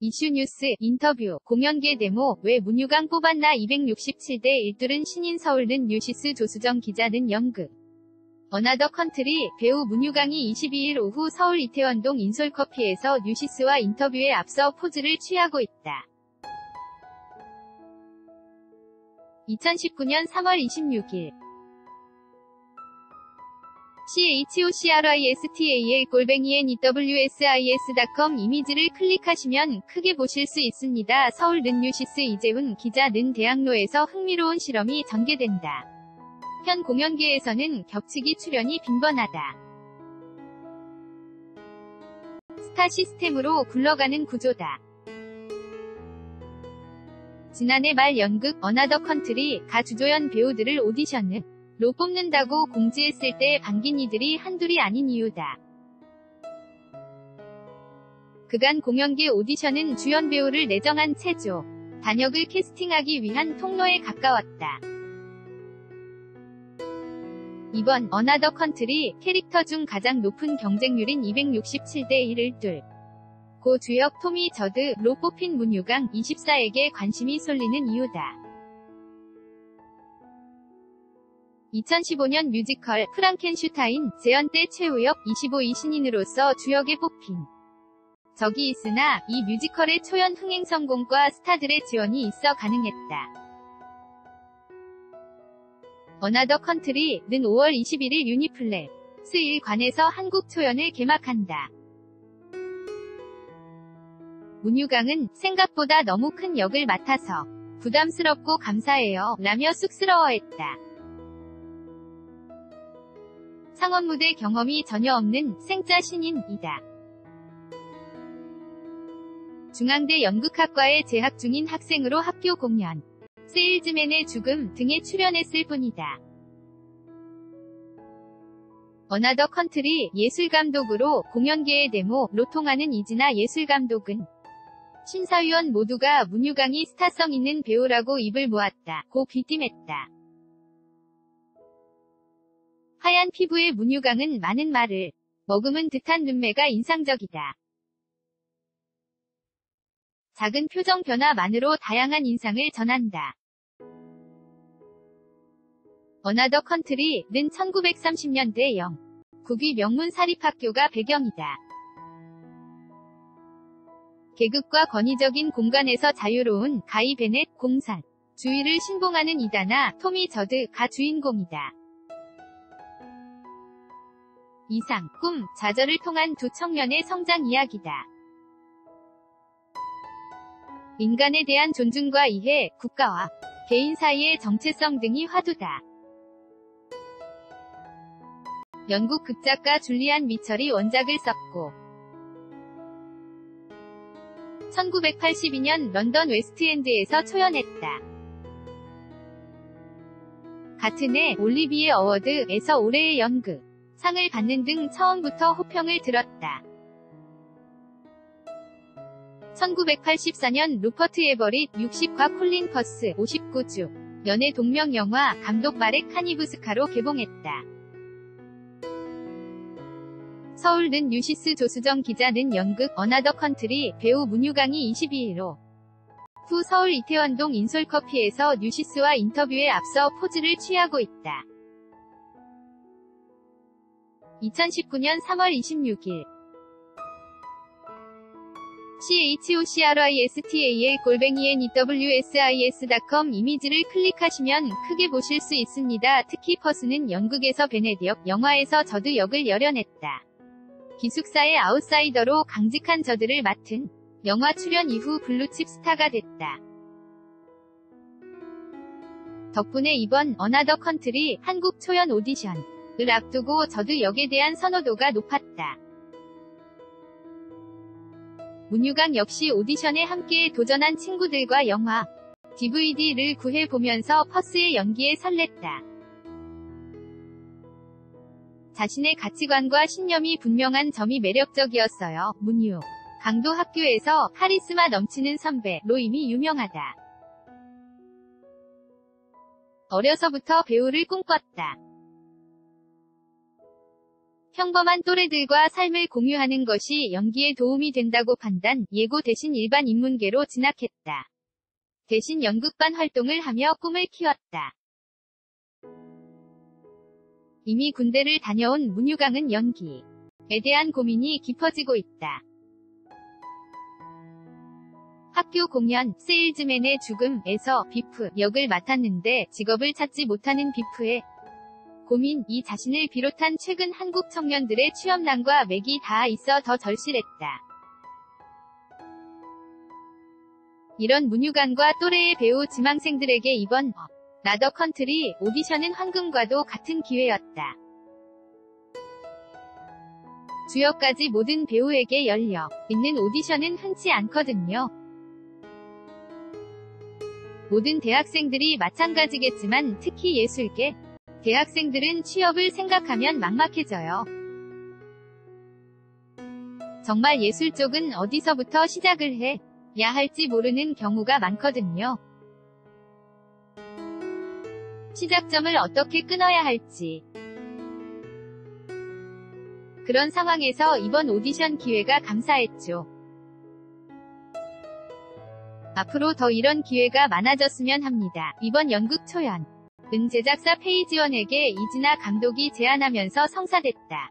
이슈뉴스 인터뷰 공연계 데모 왜 문유강 뽑았나 267대 1둘은 신인 서울는 뉴시스 조수정 기자는 연극 어나더 컨트리 배우 문유강이 22일 오후 서울 이태원동 인솔커피에서 뉴시스와 인터뷰에 앞서 포즈를 취하고 있다. 2019년 3월 26일 CHOCRISTAL_NEWSIS.com 이미지를 클릭하시면 크게 보실 수 있습니다. 서울 는 뉴시스 이재훈 기자 는 대학로에서 흥미로운 실험이 전개된다. 현 공연계에서는 겹치기 출연이 빈번하다. 스타 시스템으로 굴러가는 구조다. 지난해 말 연극 어나더 컨트리 가 주조연 배우들을 오디션은 로 뽑는다고 공지했을 때 반긴 이들이 한둘이 아닌 이유다. 그간 공연계 오디션은 주연 배우를 내정한 체조, 단역을 캐스팅하기 위한 통로에 가까웠다. 이번 어나더 컨트리 캐릭터 중 가장 높은 경쟁률인 267대 1을 뚫 고 주역 토미 저드로 뽑힌 문유강 24에게 관심이 쏠리는 이유다. 2015년 뮤지컬 프랑켄슈타인 재연 때 최우혁 25이 신인으로서 주역에 뽑힌 적이 있으나 이 뮤지컬의 초연 흥행 성공과 스타들의 지원이 있어 가능했다. 어나더 컨트리는 5월 21일 유니플렉스 1관에서 한국 초연을 개막한다. 문유강은 생각보다 너무 큰 역을 맡아서 부담스럽고 감사해요 라며 쑥스러워했다. 상업 무대 경험이 전혀 없는 생짜 신인이다. 중앙대 연극학과에 재학 중인 학생으로 학교 공연, 세일즈맨의 죽음 등에 출연했을 뿐이다. 어나더 컨트리 예술감독으로 공연계의 데모로 통하는 이진아 예술감독은 심사위원 모두가 문유강이 스타성 있는 배우라고 입을 모았다 고 귀띔했다. 하얀 피부의 문유강은 많은 말을 머금은 듯한 눈매가 인상적이다. 작은 표정 변화만으로 다양한 인상을 전한다. 어나더 컨트리는 1930년대 영국의 명문 사립학교가 배경이다. 계급과 권위적인 공간에서 자유로운 가이 베넷 공산 주의를 신봉하는 이다나 토미 저드가 주인공이다. 이상, 꿈, 좌절을 통한 두 청년의 성장 이야기다. 인간에 대한 존중과 이해, 국가와 개인 사이의 정체성 등이 화두다. 영국 극작가 줄리안 미철이 원작을 썼고 1982년 런던 웨스트엔드에서 초연했다. 같은 해 올리비에 어워드에서 올해의 연극 상을 받는 등 처음부터 호평을 들었다. 1984년 루퍼트 에버릿 60과 콜린 퍼스 59주 연애 동명 영화 감독 마렉 카니부스카로 개봉했다. 서울 는 뉴시스 조수정 기자는 연극 어나더 컨트리 배우 문유강이 22일 오후 서울 이태원동 인솔커피에서 뉴시스와 인터뷰에 앞서 포즈를 취하고 있다. 2019년 3월 26일 CHOCRISTAL_NEWSIS.com 이미지를 클릭하시면 크게 보실 수 있습니다. 특히 퍼스는 연극에서 베네딕, 영화에서 저드 역을 열연했다. 기숙사의 아웃사이더로 강직한 저드를 맡은 영화 출연 이후 블루칩 스타가 됐다. 덕분에 이번 어나더 컨트리 한국 초연 오디션을 앞두고 저드 역에 대한 선호도가 높았다. 문유강 역시 오디션에 함께 도전한 친구들과 영화 DVD를 구해보면서 퍼스의 연기에 설렜다. 자신의 가치관과 신념이 분명한 점이 매력적이었어요. 문유 강도 학교에서 카리스마 넘치는 선배로 이미 유명하다. 어려서부터 배우를 꿈꿨다. 평범한 또래들과 삶을 공유하는 것이 연기에 도움이 된다고 판단, 예고 대신 일반 인문계로 진학했다. 대신 연극반 활동을 하며 꿈을 키웠다. 이미 군대를 다녀온 문유강은 연기에 대한 고민이 깊어지고 있다. 학교 공연 세일즈맨의 죽음에서 비프 역을 맡았는데 직업을 찾지 못하는 비프의 고민이 자신을 비롯한 최근 한국 청년들의 취업난과 맥이 닿아 있어 더 절실했다. 이런 문유강과 또래의 배우 지망생들에게 이번 라더 컨트리 오디션은 황금과도 같은 기회였다. 주역까지 모든 배우에게 열려 있는 오디션은 흔치 않거든요. 모든 대학생들이 마찬가지겠지만 특히 예술계 대학생들은 취업을 생각하면 막막해져요. 정말 예술 쪽은 어디서부터 시작을 해야 할지 모르는 경우가 많거든요. 시작점을 어떻게 끊어야 할지. 그런 상황에서 이번 오디션 기회가 감사했죠. 앞으로 더 이런 기회가 많아졌으면 합니다. 이번 연극 초연 은 제작사 페이지원에게 이진아 감독이 제안하면서 성사됐다.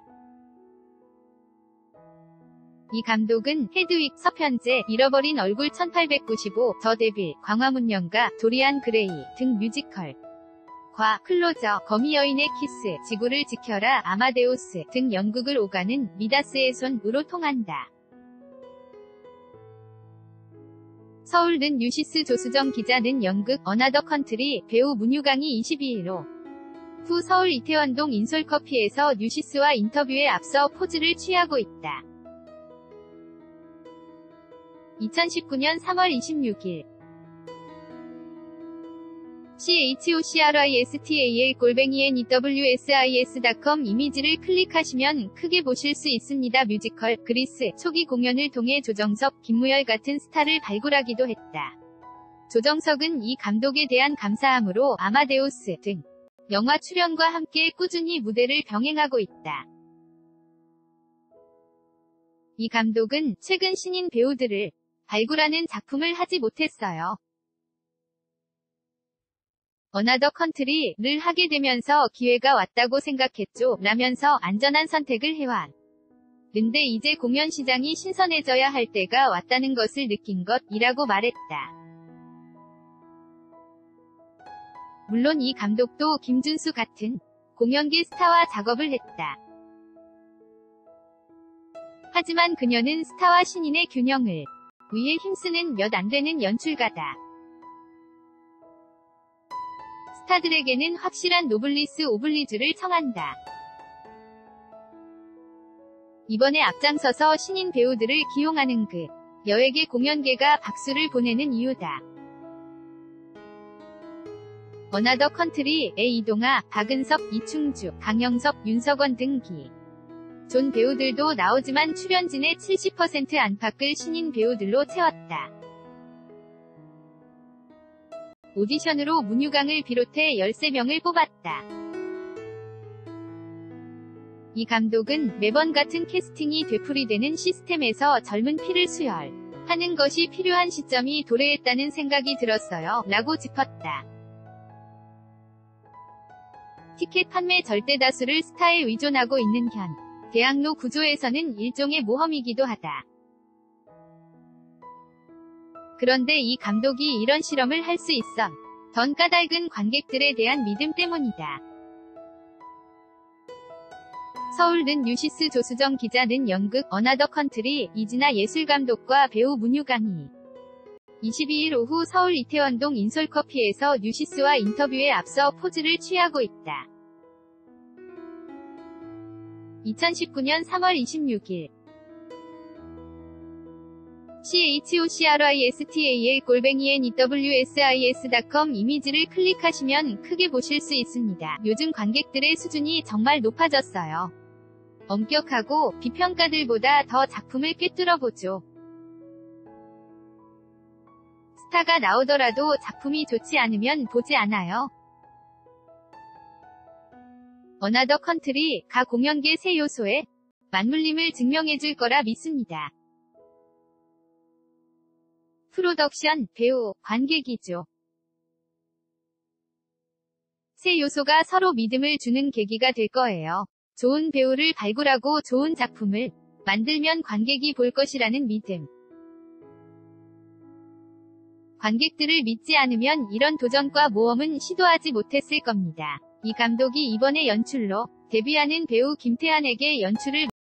이 감독은 헤드윅, 서편제, 잃어버린 얼굴 1895, 더 데빌, 광화문연가, 도리안 그레이 등 뮤지컬 과 클로저, 거미 여인의 키스, 지구를 지켜라, 아마데우스 등 연극을 오가는 미다스의 손으로 통한다. 서울는 뉴시스 조수정 기자는 연극 어나더 컨트리 배우 문유강이 22일 오후 서울 이태원동 인솔커피에서 뉴시스와 인터뷰에 앞서 포즈를 취하고 있다. 2019년 3월 26일 CHOCRISTAL@newsis.com 이미지를 클릭하시면 크게 보실 수 있습니다. 뮤지컬 그리스 초기 공연을 통해 조정석, 김무열 같은 스타를 발굴하기도 했다. 조정석은 이 감독에 대한 감사함으로 아마데우스 등 영화 출연과 함께 꾸준히 무대를 병행하고 있다. 이 감독은 최근 신인 배우들을 발굴하는 작품을 하지 못했어요. 어나더 컨트리를 하게 되면서 기회가 왔다고 생각했죠. 라면서 안전한 선택을 해왔는데 이제 공연 시장이 신선해져야 할 때가 왔다는 것을 느낀 것이라고 말했다. 물론 이 감독도 김준수 같은 공연계 스타와 작업을 했다. 하지만 그녀는 스타와 신인의 균형을 위해 힘쓰는 몇 안 되는 연출가다. 스타들에게는 확실한 노블리스 오블리주를 청한다. 이번에 앞장서서 신인 배우들을 기용하는 그 여에게 공연계가 박수를 보내는 이유다. 어나더 컨트리에 이동아, 박은섭, 이충주, 강영석, 윤석원 등 기존 배우들도 나오지만 출연진의 70% 안팎을 신인 배우들로 채웠다. 오디션으로 문유강을 비롯해 13명을 뽑았다. 이 감독은 매번 같은 캐스팅이 되풀이되는 시스템에서 젊은 피를 수혈하는 것이 필요한 시점이 도래했다는 생각이 들었어요. 라고 짚었다. 티켓 판매 절대 다수를 스타에 의존하고 있는 현 대학로 구조에서는 일종의 모험이기도 하다. 그런데 이 감독이 이런 실험을 할 수 있었던 까닭은 관객들에 대한 믿음 때문이다. 서울는 뉴시스 조수정 기자는 연극 어나더 컨트리 이진아 예술감독과 배우 문유강이 22일 오후 서울 이태원동 인솔커피에서 뉴시스와 인터뷰에 앞서 포즈를 취하고 있다. 2019년 3월 26일 CHOCRISTAL@newsis.com 이미지를 클릭하시면 크게 보실 수 있습니다. 요즘 관객들의 수준이 정말 높아졌어요. 엄격하고 비평가들보다 더 작품을 꿰뚫어보죠. 스타가 나오더라도 작품이 좋지 않으면 보지 않아요. 어나더 컨트리 가 공연계 새 요소에 맞물림을 증명해줄 거라 믿습니다. 프로덕션, 배우, 관객이죠. 새 요소가 서로 믿음을 주는 계기가 될 거예요. 좋은 배우를 발굴하고 좋은 작품을 만들면 관객이 볼 것이라는 믿음. 관객들을 믿지 않으면 이런 도전과 모험은 시도하지 못했을 겁니다. 이 감독이 이번에 연출로 데뷔하는 배우 김태한에게 연출을